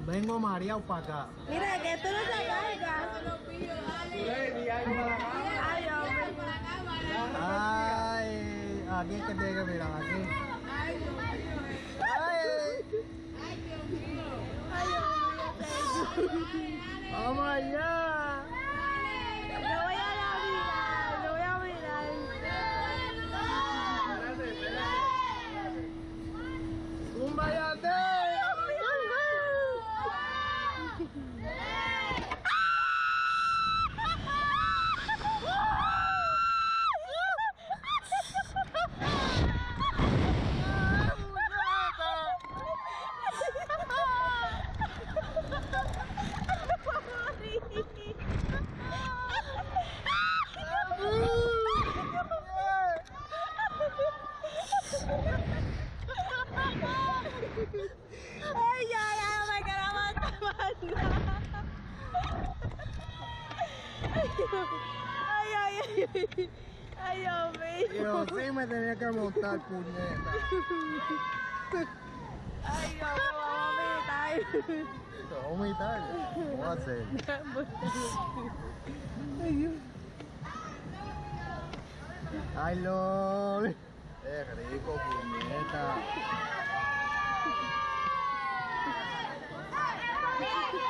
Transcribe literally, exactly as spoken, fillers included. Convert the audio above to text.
Vengo mareado para acá. Mira, que esto no se carga. Ay, hombre. Ay, aquí es que tiene que mirar, aquí. Ay, Dios mío. Ay, Ay, Dios mío. Ay, hombre. vamos allá. No voy a mirar, no voy a mirar. Un vayate. Ay, ya, ya, no me quiero aguantar más nada. Ay, ay, ay. Ay, Dios mío. Yo sí me tenía que montar, puñeta. Ay, Dios mío, mamita. Te voy a vomitar. ¿Qué voy a hacer? Ay, lol. Es rico, puñeta.